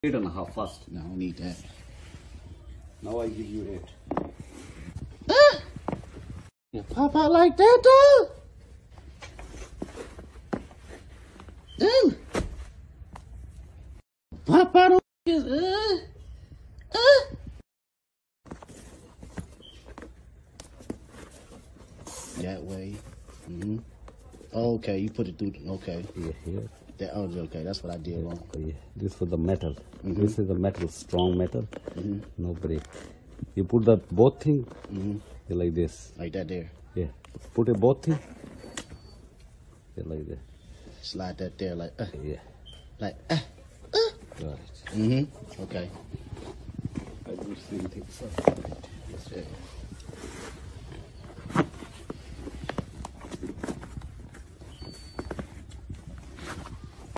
8.5 first. No, I don't need that. Now I give you 8. You pop out like that, dog? Damn. Pop out on his, That way. Mm-hmm. Oh, okay, you put it through. Okay. Yeah, here. That, oh, okay, that's what I did wrong. Oh, yeah. This for the metal. Mm-hmm. This is the metal, strong metal. Mm-hmm. No break. You put the both thing Mm-hmm. like this. Like that there. Yeah. Put a both thing. Yeah, like that. Slide that there like, Yeah. like, Right. Mm-hmm. Okay. I do same thing. So. That's it.